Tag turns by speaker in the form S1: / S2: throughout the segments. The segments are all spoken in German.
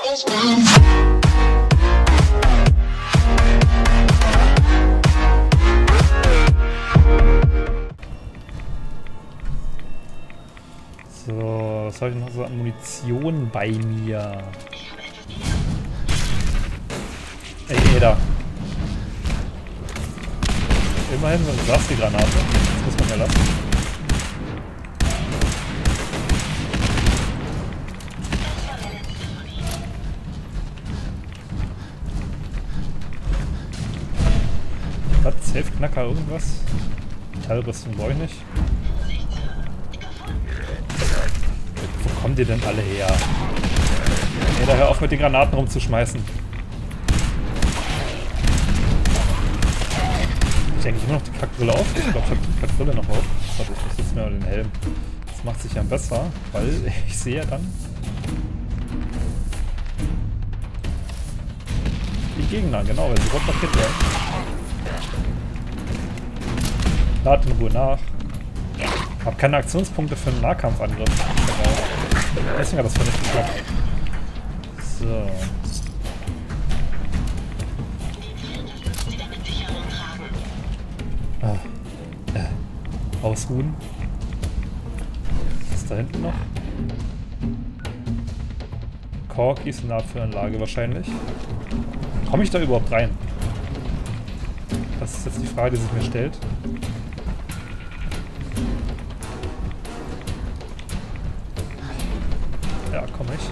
S1: So, was habe ich noch so an Munition bei mir? Ey, Eda. Immerhin so eine Plastikgranate. Das muss man ja lassen. Was? Safe-Knacker irgendwas? Metallrüstung brauche ich nicht. Wo kommen die denn alle her? Ey, da hör auf mit den Granaten rumzuschmeißen. Ich denke immer noch die Kackbrille auf. Ich glaube, ich habe die Kackbrille noch auf. Warte, ich muss jetzt mir mal den Helm. Das macht sich ja besser, weil ich sehe ja dann die Gegner, genau, weil sie rot markiert werden. Lad in Ruhe nach. Hab keine Aktionspunkte für einen Nahkampfangriff. Deswegen hat das nicht geklappt. So. Ausruhen. Was ist da hinten noch? Corkis in der Abfeueranlage wahrscheinlich. Komme ich da überhaupt rein? Das ist jetzt die Frage, die sich mir stellt. Ja, komme ich.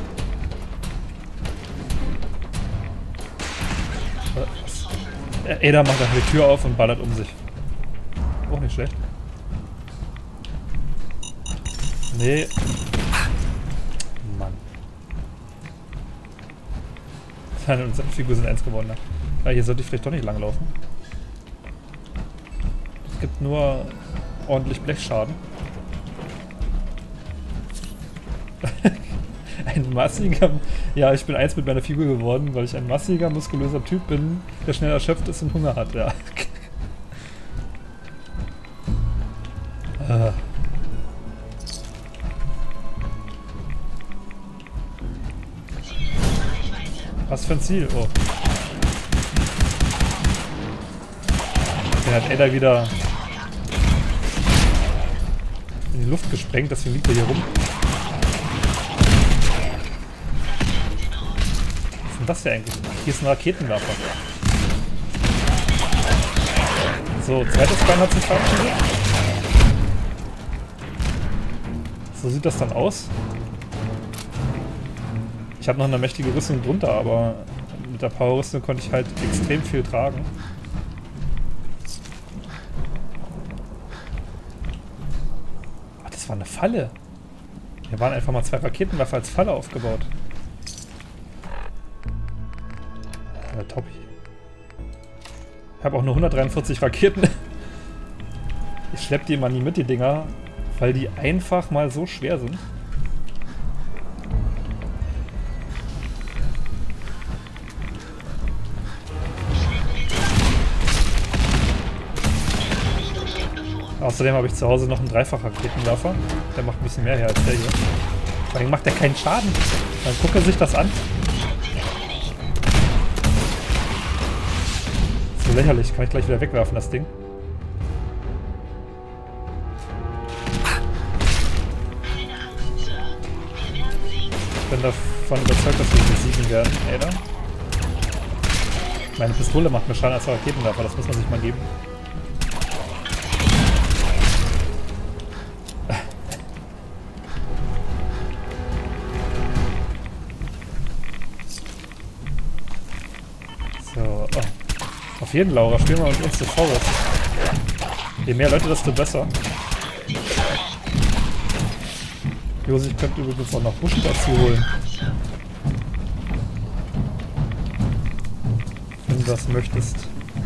S1: Eda macht einfach die Tür auf und ballert um sich. Auch nicht schlecht. Nee. Mann. Seine und seine Figur sind 1 geworden. Ja, hier sollte ich vielleicht doch nicht langlaufen. Es gibt nur ordentlich Blechschaden. Ein massiger... Ja, ich bin 1 mit meiner Figur geworden, weil ich ein massiger, muskulöser Typ bin, der schnell erschöpft ist und Hunger hat, ja. Was für ein Ziel? Oh. Den hat Eda wieder in die Luft gesprengt, deswegen liegt er hier rum. Was ist denn das hier eigentlich? Hier ist ein Raketenwerfer. So, zweites Bein hat sich verabschiedet. So sieht das dann aus. Ich habe noch eine mächtige Rüstung drunter, aber mit der Power-Rüstung konnte ich halt extrem viel tragen. Ach, das war eine Falle. Hier waren einfach mal 2 Raketenwerfer als Falle aufgebaut. Ja, top. Ich habe auch nur 143 Raketen. Ich schleppe die immer nie mit, die Dinger, weil die einfach mal so schwer sind. Außerdem habe ich zu Hause noch einen Dreifach-Raketenwerfer. Der macht ein bisschen mehr her als der hier. Vor allem macht der keinen Schaden. Dann guckt er sich das an. So lächerlich. Kann ich gleich wieder wegwerfen, das Ding. Ich bin davon überzeugt, dass wir besiegen werden, Ada. Meine Pistole macht mehr Schaden als der Raketenwerfer. Das muss man sich mal geben. Auf jeden, Laura, spielen wir mit uns The Forest. Je mehr Leute, desto besser. Josi, ich könnte übrigens auch noch Busch dazu holen. Wenn du das möchtest.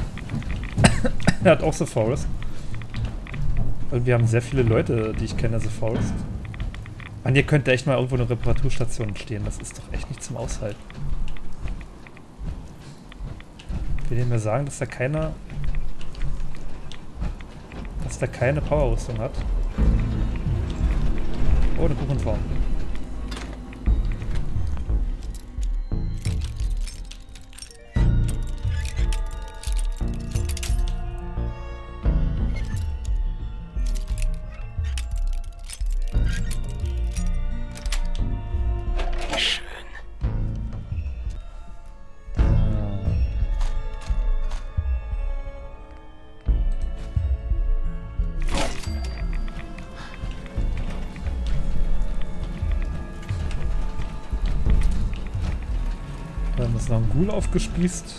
S1: Er hat auch The Forest. Und wir haben sehr viele Leute, die ich kenne, The Forest. Mann, hier könnte echt mal irgendwo eine Reparaturstation stehen. Das ist doch echt nicht zum Aushalten. Ich will dir mir sagen, dass da keine Powerrüstung hat. Oh, eine Kuchenform. Dann ist noch ein Ghoul aufgespießt.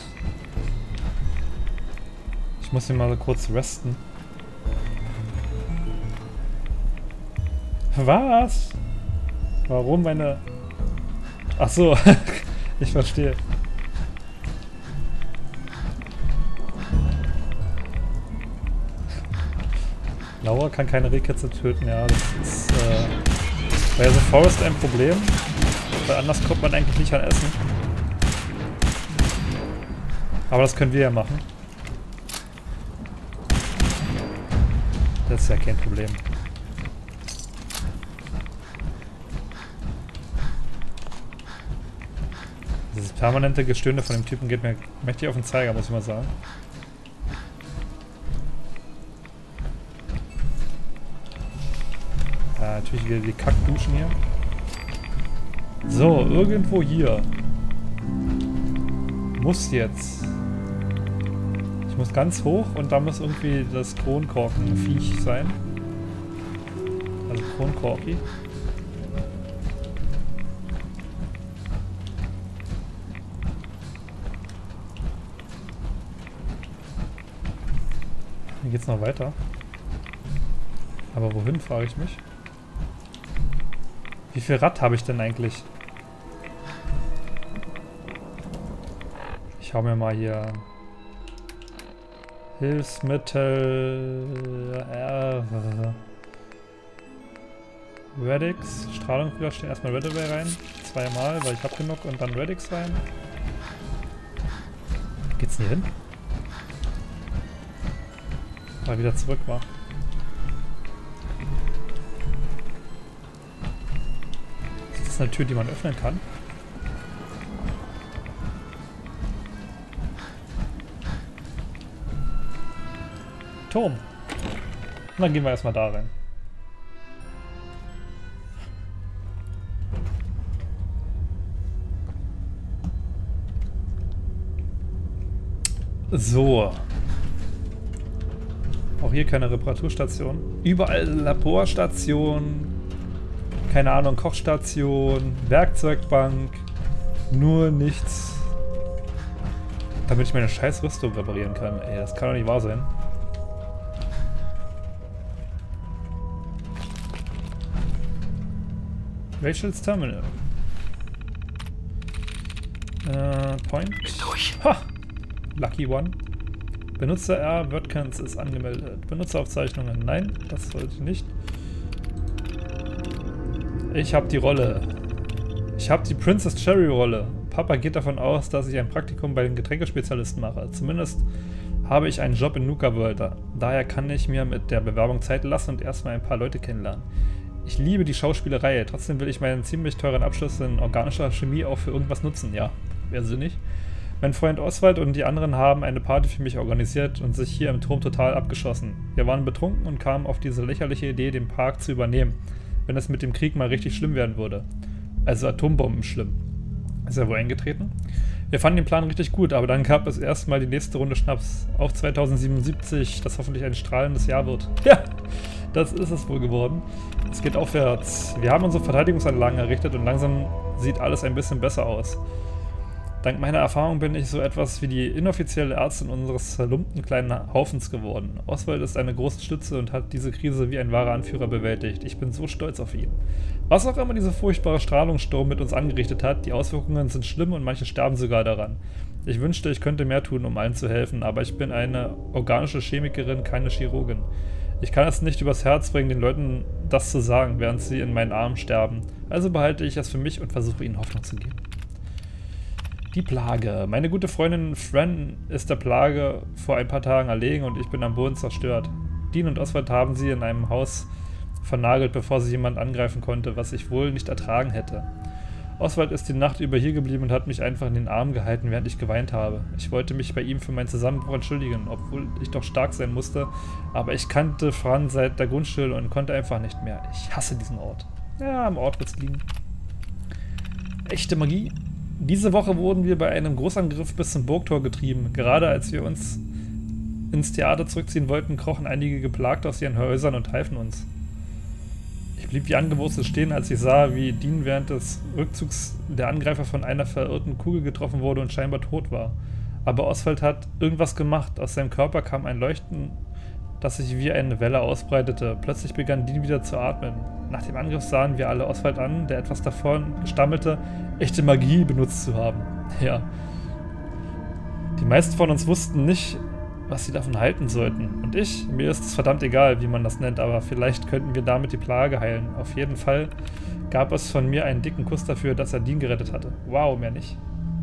S1: Ich muss ihn mal kurz resten. Was? Warum meine... Ach so, ich verstehe. Laura kann keine Rehkitze töten, ja, das ist bei The Forest ein Problem, weil anders kommt man eigentlich nicht an Essen. Aber das können wir ja machen. Das ist ja kein Problem. Dieses permanente Gestöhne von dem Typen geht mir mächtig auf den Zeiger, muss ich mal sagen. Ja, natürlich wieder die Kackduschen hier. So, irgendwo hier. Muss jetzt. Ich muss ganz hoch und da muss irgendwie das Kronkorken-Viech sein. Also Kronkorki. Hier geht's noch weiter. Aber wohin, frage ich mich. Wie viel Rad habe ich denn eigentlich? Ich hau mir mal hier Hilfsmittel Radix, Strahlung widerstehen, erstmal Redaway rein, zweimal, weil ich hab genug und dann Radix rein. Geht's denn hier hin? Mal wieder zurück war. Ist das eine Tür, die man öffnen kann? Turm. Und dann gehen wir erstmal da rein. So. Auch hier keine Reparaturstation. Überall Laborstationen. Keine Ahnung, Kochstation, Werkzeugbank. Nur nichts. Damit ich meine scheiß Rüstung reparieren kann. Ey, das kann doch nicht wahr sein. Rachel's Terminal. Point. Ha! Lucky One. Benutzer R. Wordkins ist angemeldet. Benutzeraufzeichnungen. Nein, das sollte ich nicht. Ich habe die Rolle. Ich habe die Princess Cherry Rolle. Papa geht davon aus, dass ich ein Praktikum bei den Getränkespezialisten mache. Zumindest habe ich einen Job in Nuka World. Daher kann ich mir mit der Bewerbung Zeit lassen und erstmal ein paar Leute kennenlernen. Ich liebe die Schauspielerei. Trotzdem will ich meinen ziemlich teuren Abschluss in organischer Chemie auch für irgendwas nutzen. Ja, wäre sinnig. Mein Freund Oswald und die anderen haben eine Party für mich organisiert und sich hier im Turm total abgeschossen. Wir waren betrunken und kamen auf diese lächerliche Idee, den Park zu übernehmen, wenn es mit dem Krieg mal richtig schlimm werden würde. Also Atombomben schlimm. Ist ja wohl eingetreten? Wir fanden den Plan richtig gut, aber dann gab es erstmal die nächste Runde Schnaps. Auch 2077, das hoffentlich ein strahlendes Jahr wird. Ja, das ist es wohl geworden. Es geht aufwärts. Wir haben unsere Verteidigungsanlagen errichtet und langsam sieht alles ein bisschen besser aus. Dank meiner Erfahrung bin ich so etwas wie die inoffizielle Ärztin unseres zerlumpten kleinen Haufens geworden. Oswald ist eine große Stütze und hat diese Krise wie ein wahrer Anführer bewältigt. Ich bin so stolz auf ihn. Was auch immer dieser furchtbare Strahlungssturm mit uns angerichtet hat, die Auswirkungen sind schlimm und manche sterben sogar daran. Ich wünschte, ich könnte mehr tun, um allen zu helfen, aber ich bin eine organische Chemikerin, keine Chirurgin. Ich kann es nicht übers Herz bringen, den Leuten das zu sagen, während sie in meinen Armen sterben. Also behalte ich es für mich und versuche ihnen Hoffnung zu geben. Die Plage. Meine gute Freundin Fran ist der Plage vor ein paar Tagen erlegen und ich bin am Boden zerstört. Dean und Oswald haben sie in einem Haus vernagelt, bevor sie jemand angreifen konnte, was ich wohl nicht ertragen hätte. Oswald ist die Nacht über hier geblieben und hat mich einfach in den Arm gehalten, während ich geweint habe. Ich wollte mich bei ihm für meinen Zusammenbruch entschuldigen, obwohl ich doch stark sein musste, aber ich kannte Fran seit der Grundschule und konnte einfach nicht mehr. Ich hasse diesen Ort. Ja, am Ort wird's liegen. Echte Magie. Diese Woche wurden wir bei einem Großangriff bis zum Burgtor getrieben. Gerade als wir uns ins Theater zurückziehen wollten, krochen einige Geplagte aus ihren Häusern und halfen uns. Ich blieb wie angewurzelt stehen, als ich sah, wie Dean während des Rückzugs der Angreifer von einer verirrten Kugel getroffen wurde und scheinbar tot war. Aber Oswald hat irgendwas gemacht. Aus seinem Körper kam ein Leuchten, das sich wie eine Welle ausbreitete. Plötzlich begann Dean wieder zu atmen. Nach dem Angriff sahen wir alle Oswald an, der etwas davon stammelte, echte Magie benutzt zu haben. Ja. Die meisten von uns wussten nicht, was sie davon halten sollten. Und mir ist es verdammt egal, wie man das nennt, aber vielleicht könnten wir damit die Plage heilen. Auf jeden Fall gab es von mir einen dicken Kuss dafür, dass er Dean gerettet hatte. Wow, mehr nicht.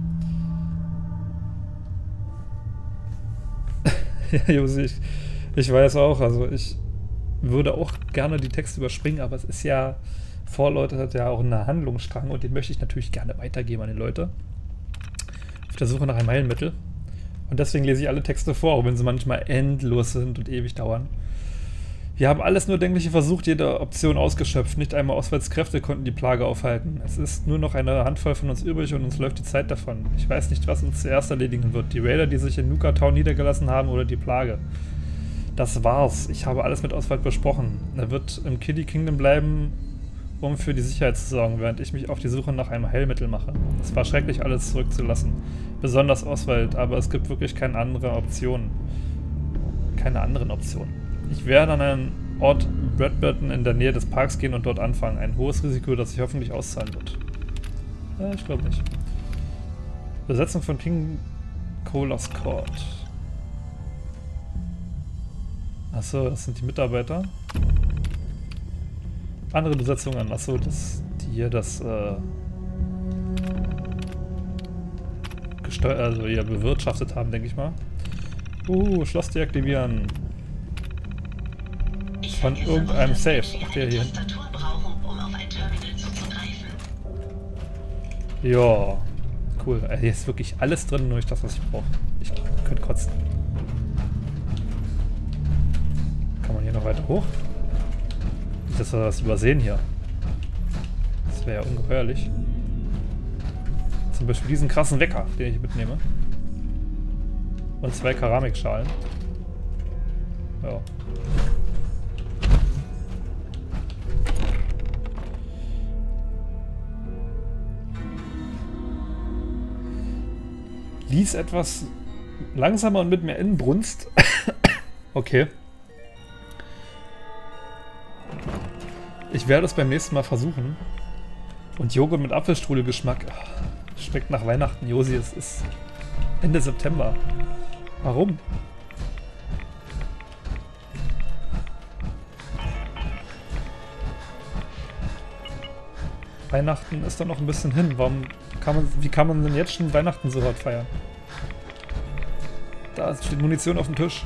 S1: Ja, Josi, ich weiß auch, also ich würde auch gerne die Texte überspringen, aber es ist ja, Fallout hat ja auch einen Handlungsstrang und den möchte ich natürlich gerne weitergeben an die Leute. Auf der Suche nach einem Heilmittel. Und deswegen lese ich alle Texte vor, auch wenn sie manchmal endlos sind und ewig dauern. Wir haben alles nur Denkliche versucht, jede Option ausgeschöpft. Nicht einmal Oswalds Kräfte konnten die Plage aufhalten. Es ist nur noch eine Handvoll von uns übrig und uns läuft die Zeit davon. Ich weiß nicht, was uns zuerst erledigen wird. Die Raider, die sich in Nuka Town niedergelassen haben, oder die Plage. Das war's. Ich habe alles mit Oswald besprochen. Er wird im Kiddie Kingdom bleiben, um für die Sicherheit zu sorgen, während ich mich auf die Suche nach einem Heilmittel mache. Es war schrecklich, alles zurückzulassen. Besonders Oswald, aber es gibt wirklich keine anderen Optionen. Keine anderen Optionen. Ich werde an einen Ort Bradburton in der Nähe des Parks gehen und dort anfangen. Ein hohes Risiko, das sich hoffentlich auszahlen wird. Ich glaube nicht. Besetzung von King Colas Court. Achso, das sind die Mitarbeiter. Andere Besetzungen, achso, die hier das also hier bewirtschaftet haben, denke ich mal. Schloss deaktivieren. Von irgendeinem Safe. Ach, der hier hinten. Ja, cool. Hier ist wirklich alles drin, nur nicht das, was ich brauche. Ich könnte kotzen. Kann man hier noch weiter hoch? Nicht, dass wir das übersehen hier. Das wäre ja ungeheuerlich. Zum Beispiel diesen krassen Wecker, den ich mitnehme. Und 2 Keramikschalen. Ja. Lies etwas langsamer und mit mehr Inbrunst. Okay. Ich werde es beim nächsten Mal versuchen. Und Joghurt mit Apfelstrudelgeschmack. Schmeckt nach Weihnachten, Josi. Es ist Ende September. Warum? Weihnachten ist doch noch ein bisschen hin. Wie kann man denn jetzt schon Weihnachten so hart feiern? Da steht Munition auf dem Tisch.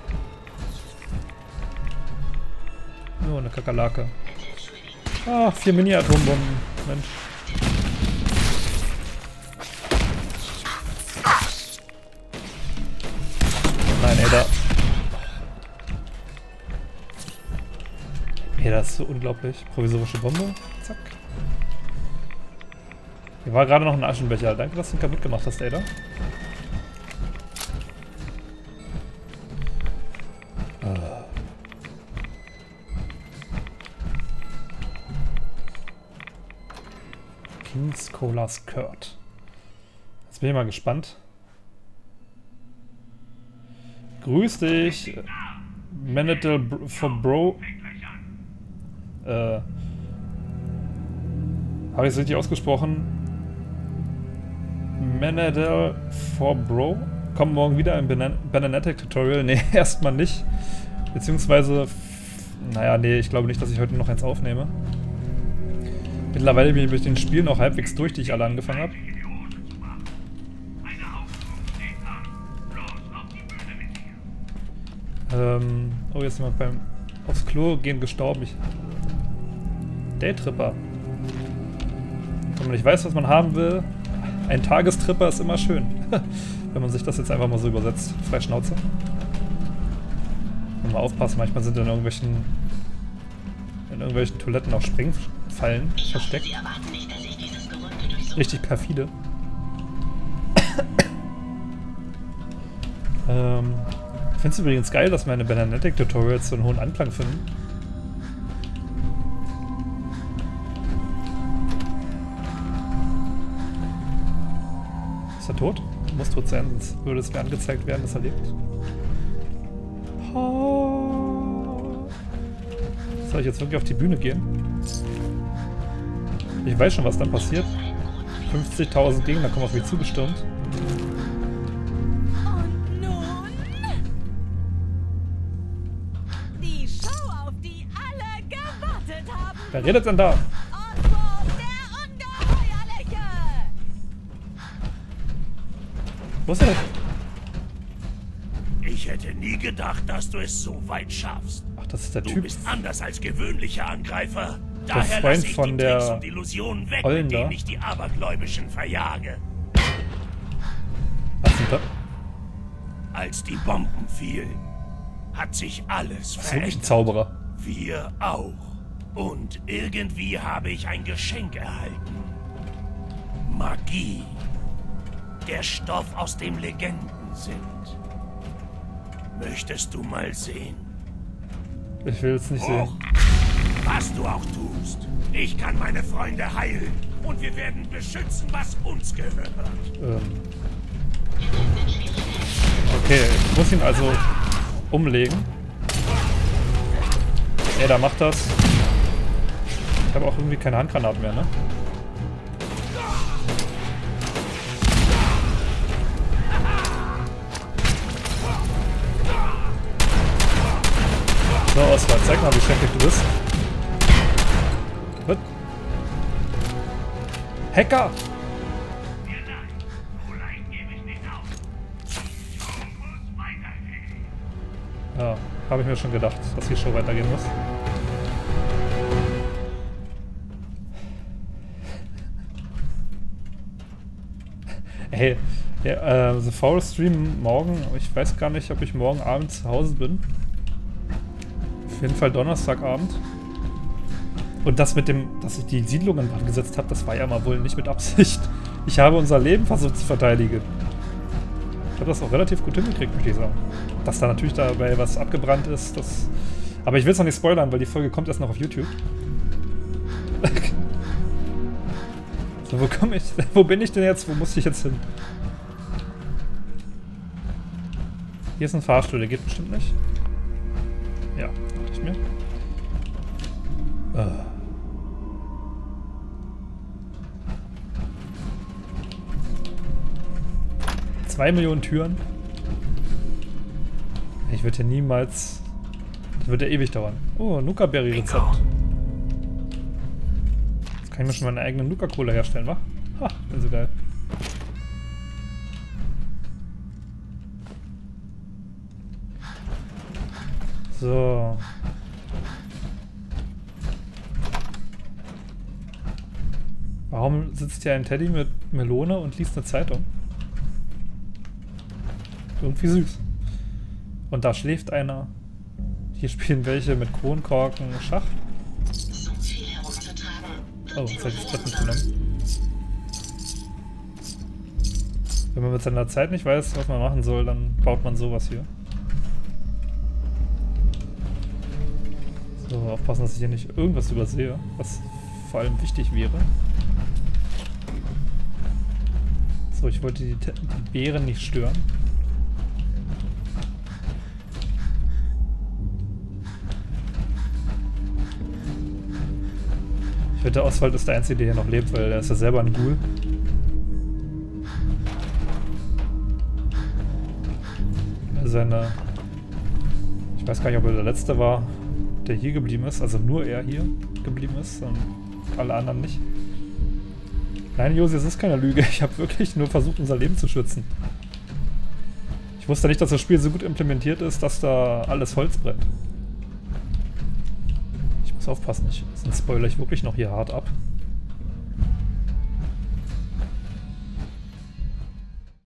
S1: Oh, eine Kakerlake. Ah, 4 Mini-Atombomben. Mensch. Nein, ey, da... Ey, das ist so unglaublich. Provisorische Bombe. Zack. Hier war gerade noch ein Aschenbecher. Danke, dass du ihn kaputt gemacht hast, Ada. King's Colas Court. Jetzt bin ich mal gespannt. Grüß dich, Manadil for Bro. Habe ich es richtig ausgesprochen? Manadil for Bro. Kommt morgen wieder im Bananatic Tutorial. Ne, erstmal nicht. Beziehungsweise, naja, nee, ich glaube nicht, dass ich heute noch eins aufnehme. Mittlerweile bin ich mit den Spielen auch halbwegs durch, die ich alle angefangen habe. Oh, jetzt ist jemand beim aufs Klo gehen gestorben. Daytripper. Wenn man nicht weiß, was man haben will, ein Tagestripper ist immer schön. Wenn man sich das jetzt einfach mal so übersetzt. Frei Schnauze. Mal aufpassen, manchmal sind in irgendwelchen Toiletten auch Springfallen versteckt. Richtig perfide. Ich finde es übrigens geil, dass meine Bananatic Tutorials so einen hohen Anklang finden. Ist er tot? Muss tot sein, sonst würde es mir angezeigt werden, dass er lebt. Soll ich jetzt wirklich auf die Bühne gehen? Ich weiß schon, was dann passiert. 50.000 Gegner kommen auf mich zugestürmt.
S2: Und nun die Show, auf die alle gewartet haben.
S1: Wer redet denn da?
S2: Oswald, der Ungeheuerliche!
S1: Wo ist er?
S3: Ich hätte nie gedacht, dass du es so weit schaffst.
S1: Ach, das ist der
S3: Du
S1: Typ.
S3: bist anders als gewöhnliche Angreifer.
S1: Der
S3: Daher
S1: Freund
S3: lasse ich
S1: von
S3: die Tricks
S1: der
S3: und Illusionen weg,
S1: Ollen
S3: mit
S1: da.
S3: denen ich die Abergläubischen verjage.
S1: Was denn da?
S3: Als die Bomben fielen, hat sich alles
S1: Das ist wirklich ein
S3: verändert.
S1: Zauberer.
S3: Wir auch. Und irgendwie habe ich ein Geschenk erhalten. Magie. Der Stoff, aus dem Legenden sind. Möchtest du mal sehen?
S1: Ich will es nicht sehen.
S3: Was du auch tust. Ich kann meine Freunde heilen. Und wir werden beschützen, was uns gehört.
S1: Okay, ich muss ihn also umlegen. Ey, da macht das. Ich habe auch irgendwie keine Handgranaten mehr, ne? So, Oswald, zeig mal, wie schrecklich du bist. Was? Hacker! Ja, habe ich mir schon gedacht, dass die Show weitergehen muss. Hey, ja, The Forest Stream morgen, ich weiß gar nicht, ob ich morgen Abend zu Hause bin. Auf jeden Fall Donnerstagabend. Und das mit dem, dass ich die Siedlung in Brand gesetzt habe, das war ja mal wohl nicht mit Absicht. Ich habe unser Leben versucht zu verteidigen. Ich habe das auch relativ gut hingekriegt, möchte ich sagen. Dass da natürlich dabei was abgebrannt ist, das... Aber ich will es noch nicht spoilern, weil die Folge kommt erst noch auf YouTube. So, wo komme ich? Wo bin ich denn jetzt? Wo muss ich jetzt hin? Hier ist ein Fahrstuhl, der geht bestimmt nicht. Ja, dachte ich mir. 2 Millionen Türen. Ich würde ja niemals... Das wird ja ewig dauern. Oh, Nuka-Berry-Rezept. Jetzt kann ich mir schon meine eigene Nuka-Cola herstellen, wa? Ha, bin so geil. So. Warum sitzt hier ein Teddy mit Melone und liest eine Zeitung? Irgendwie süß. Und da schläft einer. Hier spielen welche mit Kronkorken Schach. Oh, jetzt habe ich das Blatt mitgenommen. Wenn man mit seiner Zeit nicht weiß, was man machen soll, dann baut man sowas hier. So, aufpassen, dass ich hier nicht irgendwas übersehe, was vor allem wichtig wäre. So, ich wollte die Beeren nicht stören. Ich wette, Oswald ist der Einzige, der hier noch lebt, weil er ist ja selber ein Ghoul. Seine... Ich weiß gar nicht, ob er der Letzte war, der hier geblieben ist. Also nur er hier geblieben ist und alle anderen nicht. Nein, Josi, es ist keine Lüge. Ich habe wirklich nur versucht, unser Leben zu schützen. Ich wusste nicht, dass das Spiel so gut implementiert ist, dass da alles Holz brennt. Ich muss aufpassen, sonst spoilere ich wirklich noch hier hart ab.